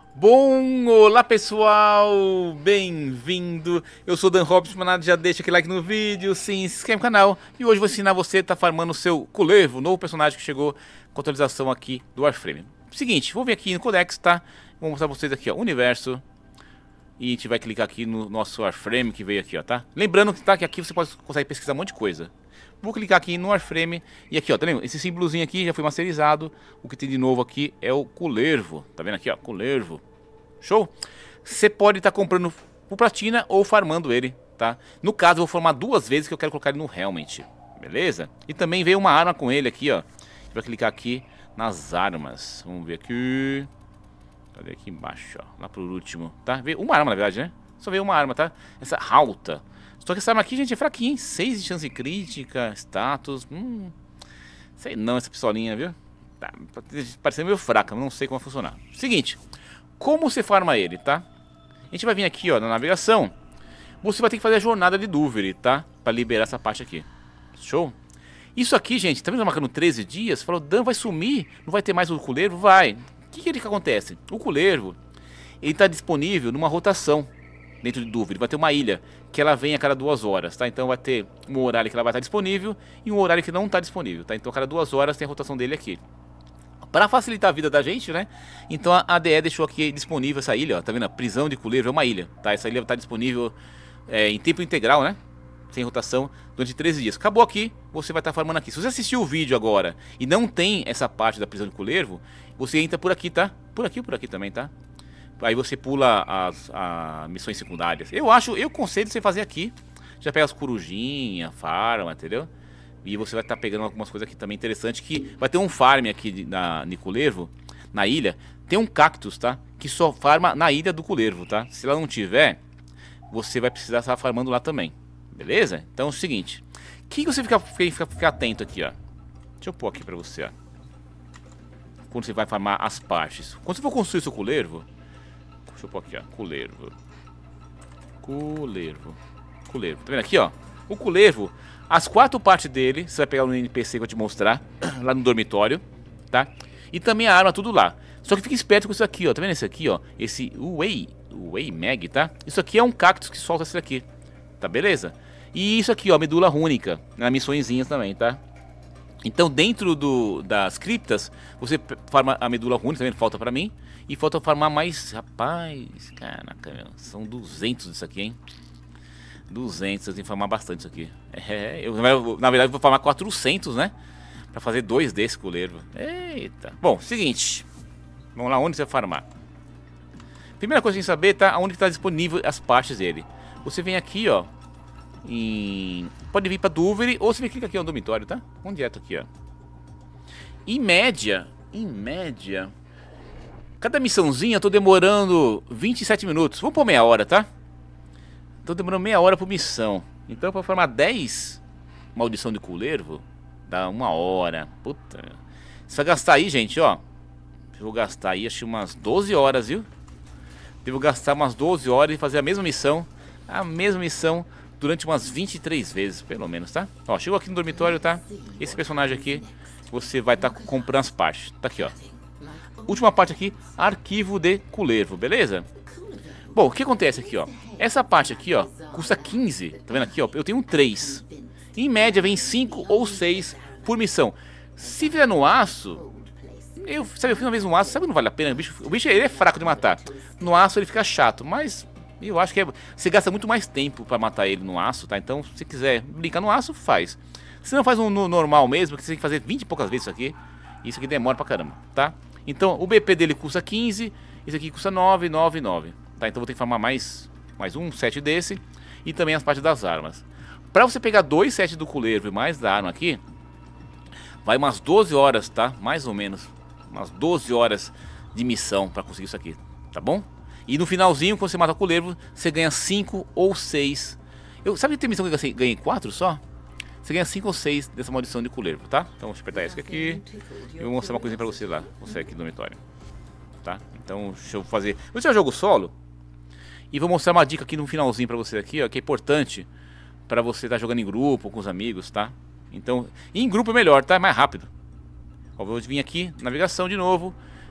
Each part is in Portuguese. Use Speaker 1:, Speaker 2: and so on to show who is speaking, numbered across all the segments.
Speaker 1: Bom, olá pessoal, bem-vindo, eu sou Dan Robson, mas nada, já deixa aquele like no vídeo, se inscreve no canal e hoje vou ensinar você a estar farmando o seu Kullervo, novo personagem que chegou com atualização aqui do Warframe. Seguinte, vou vir aqui no Codex, tá? Vou mostrar pra vocês aqui, ó, Universo e a gente vai clicar aqui no nosso Warframe que veio aqui, ó, tá? Lembrando que, tá, que aqui você consegue pesquisar um monte de coisa. Vou clicar aqui no Warframe e aqui, ó, tá vendo? Esse símbolozinho aqui já foi masterizado. O que tem de novo aqui é o Kullervo. Tá vendo aqui, ó? Kullervo. Show? Você pode estar comprando por platina ou farmando ele, tá? No caso, eu vou farmar duas vezes que eu quero colocar ele no Helmet. Beleza? E também veio uma arma com ele aqui, ó. Vai clicar aqui nas armas. Vamos ver aqui. Cadê aqui embaixo, ó? Lá pro último, tá? Veio uma arma, na verdade, né? Só veio uma arma, tá? Essa Halta. Só que essa arma aqui, gente, é fraquinha, hein? 6 de chance crítica, status. Sei não essa pistolinha, viu? Tá, parecendo meio fraca, mas não sei como vai funcionar. Seguinte, como você farma ele, tá? A gente vai vir aqui, ó, na navegação. Você vai ter que fazer a jornada de Duveri, tá? Pra liberar essa parte aqui. Show? Isso aqui, gente, tá vendo marcando 13 dias? Falou, Dan, vai sumir? Não vai ter mais o Kullervo? Vai. O que acontece? O Kullervo, ele tá disponível numa rotação. Dentro de Duveri, vai ter uma ilha que ela vem a cada 2 horas, tá? Então vai ter um horário que ela vai estar disponível e um horário que não está disponível, tá? Então a cada 2 horas tem a rotação dele aqui. Para facilitar a vida da gente, né? Então a ADE deixou aqui disponível essa ilha, ó, tá vendo? A prisão de Kullervo é uma ilha, tá? Essa ilha vai estar disponível em tempo integral, né? Sem rotação, durante 13 dias. Acabou aqui, você vai estar farmando aqui. Se você assistiu o vídeo agora e não tem essa parte da prisão de Kullervo, você entra por aqui, tá? Por aqui também, tá? Aí você pula as missões secundárias. Eu aconselho você fazer aqui. Já pega as corujinhas, farma, entendeu? E você vai estar pegando algumas coisas aqui também interessantes. Que vai ter um farm aqui na Kullervo, na ilha. Tem um cactus, tá? Que só farma na ilha do Kullervo, tá? Se ela não tiver, você vai precisar estar farmando lá também. Beleza? Então é o seguinte. O que você fica atento aqui, ó. Deixa eu pôr aqui pra você, ó. Quando você vai farmar as partes. Quando você for construir seu Kullervo, deixa eu pôr aqui, ó, Kullervo. Tá vendo aqui, ó? O Kullervo, as 4 partes dele, você vai pegar no NPC que eu vou te mostrar, lá no dormitório, tá? E também a arma, tudo lá. Só que fique esperto com isso aqui, ó, tá vendo esse aqui, ó? Esse Wei Mag, tá? Isso aqui é um cactus que solta esse daqui, tá beleza? E isso aqui, ó, medula rúnica, nas missõezinhas também, tá? Então dentro das criptas, você farma a medula rúnica, também falta pra mim. E falta farmar mais, rapaz, caraca, meu, são 200 disso aqui, hein? 200, eu tenho que farmar bastante isso aqui. Na verdade vou farmar 400, né? Pra fazer 2 desse Kullervo. Eita. Bom, seguinte. Vamos lá, onde você vai farmar? Primeira coisa que você tem que saber, tá? Onde está disponível as partes dele. Você vem aqui, ó. Pode vir pra Duveri ou você clica aqui no dormitório, tá? Vamos direto aqui, ó. Em média, cada missãozinha eu tô demorando 27 minutos. Vamos por meia hora, tá? Tô demorando meia hora por missão. Então pra formar 10 maldição de Kullervo, dá 1 hora. Puta. Você vai gastar aí, gente, ó. Eu vou gastar aí, acho que umas 12 horas, viu? Devo gastar umas 12 horas e fazer a mesma missão. Durante umas 23 vezes, pelo menos, tá? Ó, chegou aqui no dormitório, tá? Esse personagem aqui, você vai estar comprando as partes. Tá aqui, ó. Última parte aqui, arquivo de Kullervo, beleza? Bom, o que acontece aqui, ó? Essa parte aqui, ó, custa 15. Tá vendo aqui, ó? Eu tenho 3. Em média, vem 5 ou 6 por missão. Se vier no aço... eu fiz uma vez no aço, sabe que não vale a pena? O bicho ele é fraco de matar. No aço ele fica chato, mas... eu acho que você gasta muito mais tempo pra matar ele no aço, tá? Então, se quiser brincar no aço, faz. Se não faz no normal mesmo, que você tem que fazer 20 e poucas vezes isso aqui. Isso aqui demora pra caramba, tá? Então, o BP dele custa 15, esse aqui custa 9, 9, 9. Tá? Então, vou ter que farmar mais um set desse. E também as partes das armas. Pra você pegar 2 sets do Kullervo e mais da arma aqui, vai umas 12 horas, tá? Mais ou menos. Umas 12 horas de missão pra conseguir isso aqui, tá bom? E no finalzinho, quando você mata o Kullervo, você ganha 5 ou 6. Sabe que tem missão que eu ganhei 4 só? Você ganha 5 ou 6 dessa maldição de Kullervo, tá? Então deixa eu apertar esse aqui. E vou mostrar uma coisinha pra você lá. Você aqui no dormitório. Tá? Então deixa eu fazer. Esse é um jogo solo. E vou mostrar uma dica aqui no finalzinho pra você aqui, ó. Que é importante pra você estar jogando em grupo, com os amigos, tá? Então, em grupo é melhor, tá? É mais rápido. Ó, vou vir aqui, navegação de novo.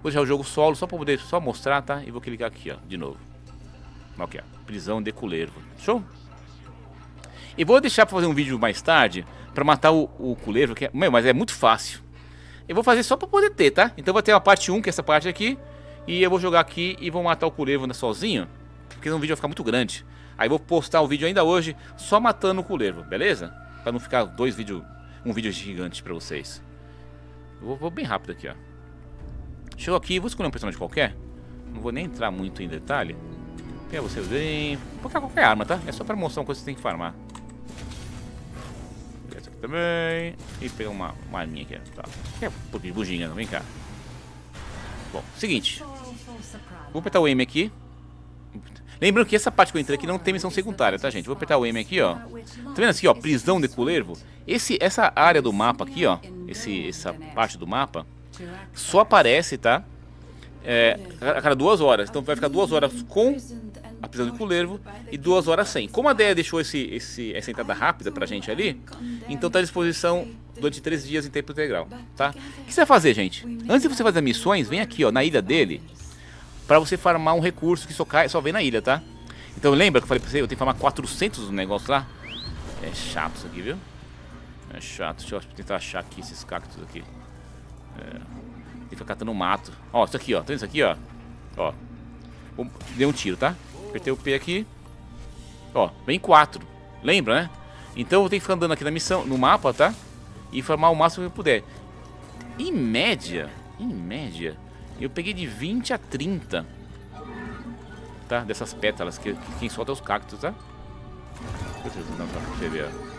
Speaker 1: Vou deixar o jogo solo só pra poder só mostrar, tá? E vou clicar aqui, ó, de novo. Aqui, ó, prisão de Kullervo. Show? E vou deixar pra fazer um vídeo mais tarde pra matar o Kullervo, que é, mas é muito fácil. Eu vou fazer só pra poder ter, tá? Então vai ter uma parte 1, que é essa parte aqui. E eu vou jogar aqui e vou matar o Kullervo sozinho, porque senão o vídeo vai ficar muito grande. Aí vou postar o vídeo ainda hoje, só matando o Kullervo, beleza? Pra não ficar um vídeo gigante pra vocês. Eu vou bem rápido aqui, ó. Chegou aqui, vou escolher um personagem qualquer. Não vou nem entrar muito em detalhe. Pegar vocês bem. Vou colocar qualquer arma, tá? É só pra mostrar uma coisa que você tem que farmar. Pegar essa aqui também. E pegar uma arminha aqui, ó. Tá. É um pouquinho de bugiganga, vem cá. Bom, seguinte. Vou apertar o M aqui. Lembrando que essa parte que eu entrei aqui não tem missão secundária, tá, gente? Vou apertar o M aqui, ó. Tá vendo aqui, ó? Prisão de Kullervo. Essa área do mapa aqui, ó. Essa parte do mapa só aparece, tá? A cada 2 horas. Então vai ficar 2 horas com a prisão de Kullervo e 2 horas sem. Como a DEA deixou essa entrada rápida pra gente ali, então tá à disposição durante 3 dias em tempo integral, tá? O que você vai fazer, gente? Antes de você fazer missões, vem aqui, ó, na ilha dele, pra você farmar um recurso que só vem na ilha, tá? Então lembra que eu falei pra você, eu tenho que farmar 400 do negócio lá? É chato isso aqui, viu? É chato, deixa eu tentar achar aqui esses cactos aqui. Tem que ficar catando mato. Ó, isso aqui, ó, tá vendo isso aqui, ó? Ó, dei um tiro, tá? Apertei o P aqui. Ó, vem 4. Lembra, né? Então eu vou ter que ficar andando aqui na missão, no mapa, tá? E farmar o máximo que eu puder. Em média, eu peguei de 20 a 30, tá? Dessas pétalas, que quem solta é os cactos, tá? Deixa eu dar pra você ver, ó.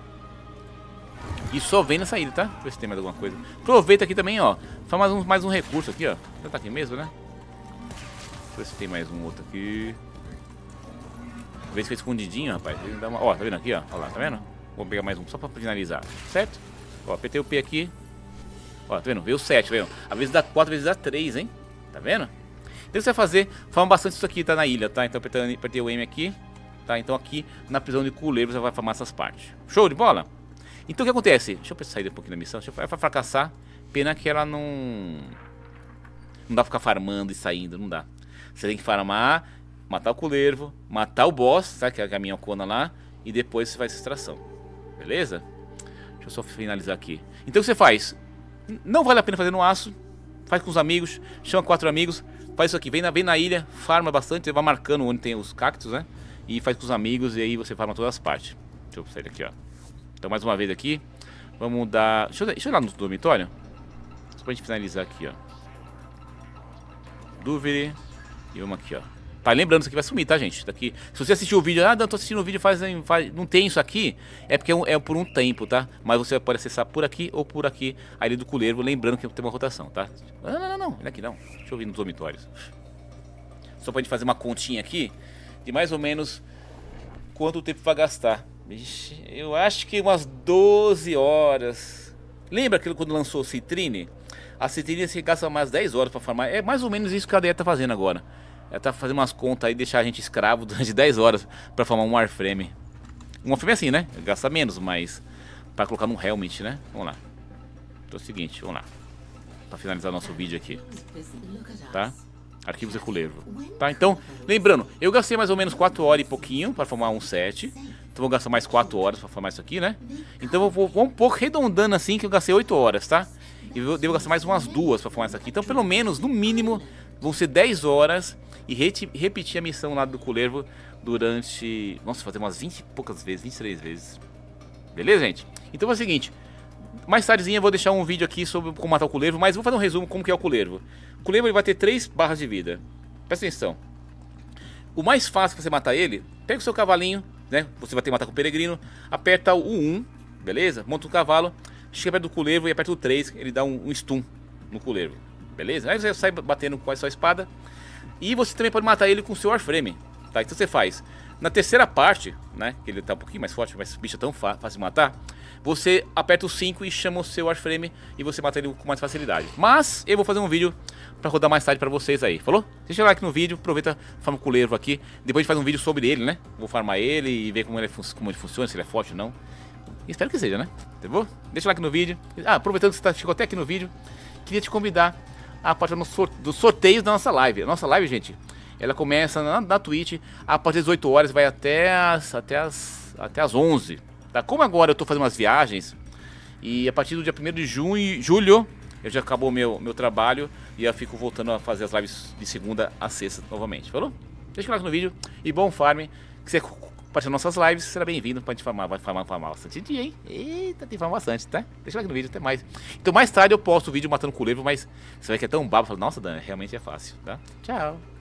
Speaker 1: E só vem nessa ilha, tá? Deixa eu ver se tem mais alguma coisa. Aproveita aqui também, ó. Faz mais um recurso aqui, ó. Já tá aqui mesmo, né? Deixa eu ver se tem mais um outro aqui. Vê se fica escondidinho, rapaz. Ó, tá vendo aqui, ó? Ó lá, tá vendo? Vou pegar mais um só pra finalizar, certo? Ó, apertei o P aqui. Ó, tá vendo? Veio 7, veio. Às vezes dá 4, às vezes dá 3, hein? Tá vendo? Então o que você vai fazer? Farma bastante isso aqui, tá? Na ilha, tá? Então apertei o M aqui. Tá? Então aqui na prisão de Kullervo você vai farmar essas partes. Show de bola? Então o que acontece? Deixa eu sair um pouquinho da missão. Vai fracassar. Pena que ela não dá pra ficar farmando e saindo, não dá. Você tem que farmar, matar o Kullervo, matar o boss, sabe? Que é a minhocona lá. E depois você faz essa extração. Beleza? Deixa eu só finalizar aqui. Então o que você faz? Não vale a pena fazer no aço. Faz com os amigos, chama 4 amigos. Faz isso aqui, vem na ilha, farma bastante. Você vai marcando onde tem os cactos, né? E faz com os amigos e aí você farma todas as partes. Deixa eu sair daqui, ó. Então mais uma vez aqui. Vamos dar... Deixa eu ir lá no dormitório. Só pra gente finalizar aqui, ó. Dúvida. E vamos aqui, ó. Tá, lembrando, isso aqui vai sumir, tá, gente? Daqui... Se você assistiu o vídeo, não, tô assistindo o vídeo, não tem isso aqui, é porque é por um tempo, tá? Mas você pode acessar por aqui ou por aqui, a ilha do Kullervo, lembrando que tem uma rotação, tá? Não, é aqui não. Deixa eu vir nos dormitórios. Só pra gente fazer uma continha aqui, de mais ou menos quanto tempo vai gastar. Vixe, eu acho que umas 12 horas. Lembra aquilo quando lançou o Citrine? A Citrine você gasta mais 10 horas pra farmar. É mais ou menos isso que a DEA tá fazendo agora. Ela tá fazendo umas contas aí, deixar a gente escravo durante 10 horas pra formar um Warframe. Um Warframe assim, né? Gasta menos, mas pra colocar num Helmet, né? Vamos lá. Então é o seguinte, vamos lá. Pra finalizar nosso vídeo aqui. Tá? Arquivos de Kullervo. Tá? Então, lembrando, eu gastei mais ou menos 4 horas e pouquinho pra formar um set. Então vou gastar mais 4 horas pra formar isso aqui, né? Então eu vou um pouco redondando assim, que eu gastei 8 horas, tá? E eu devo gastar mais umas 2 pra formar isso aqui. Então pelo menos, no mínimo, vão ser 10 horas. E repetir a missão lá do Kullervo durante... Nossa, fazer umas 20 e poucas vezes, 23 vezes. Beleza, gente? Então é o seguinte. Mais tardezinha eu vou deixar um vídeo aqui sobre como matar o Kullervo. Mas vou fazer um resumo como que é o Kullervo. O Kullervo ele vai ter 3 barras de vida. Presta atenção. O mais fácil pra você matar ele, pega o seu cavalinho, né? Você vai ter que matar com o peregrino. Aperta o 1, beleza? Monta o cavalo. Chega perto do Kullervo e aperta o 3. Ele dá um stun no Kullervo. Beleza? Aí você sai batendo com a sua espada. E você também pode matar ele com o seu Warframe, tá? Então você faz, na terceira parte, né, que ele tá um pouquinho mais forte, mas o bicho é tão fácil de matar, você aperta o 5 e chama o seu Warframe e você mata ele com mais facilidade. Mas eu vou fazer um vídeo pra rodar mais tarde pra vocês aí, falou? Deixa o like no vídeo, aproveita, farma o Kullervo aqui, depois a gente faz um vídeo sobre ele, né? Vou farmar ele e ver como ele funciona, se ele é forte ou não. Espero que seja, né? Tá bom? Deixa o like no vídeo. Ah, aproveitando que você chegou até aqui no vídeo, queria te convidar a partir dos sorteios da nossa live. A nossa live, gente, ela começa na Twitch a partir das 8 horas, vai até as 11. Tá? Como agora eu tô fazendo umas viagens, e a partir do dia 1º de julho, eu já acabou meu trabalho e eu fico voltando a fazer as lives de segunda a sexta novamente. Falou? Deixa o like no vídeo e bom farm. Se você participar das nossas lives, será bem-vindo pra gente farmar. Vai farmar bastante dia, hein? Eita, tem que farmar bastante, tá? Deixa o like no vídeo, até mais. Então mais tarde eu posto o vídeo matando com o Culevo, mas você vai que é tão babo. Fala, nossa, Dan, realmente é fácil, tá? Tchau.